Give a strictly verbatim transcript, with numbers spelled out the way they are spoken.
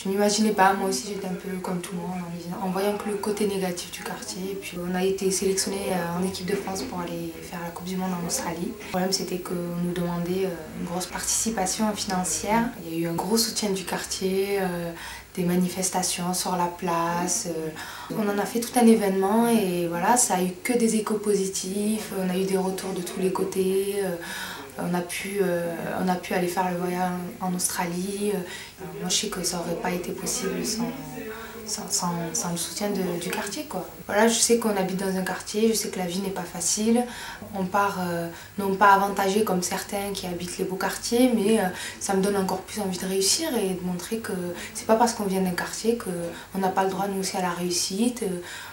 je m'imaginais pas, moi aussi j'étais un peu comme tout le monde en voyant que le côté négatif du quartier. Et puis on a été sélectionné en équipe de France pour aller faire la Coupe du Monde en Australie. Le problème c'était qu'on nous demandait une grosse participation financière. Il y a eu un gros soutien du quartier, euh, des manifestations sur la place. Euh, on en a fait tout un événement et voilà, ça a eu que des échos positifs. On a eu des retours de tous les côtés. Euh, On a, pu, euh, on a pu aller faire le voyage en Australie. Euh, moi je sais que ça n'aurait pas été possible sans, sans, sans, sans le soutien de, du quartier, quoi. Voilà, je sais qu'on habite dans un quartier, je sais que la vie n'est pas facile. On part euh, non pas avantagé comme certains qui habitent les beaux quartiers, mais euh, ça me donne encore plus envie de réussir et de montrer que c'est pas parce qu'on vient d'un quartier qu'on n'a pas le droit nous aussi à la réussite. Euh,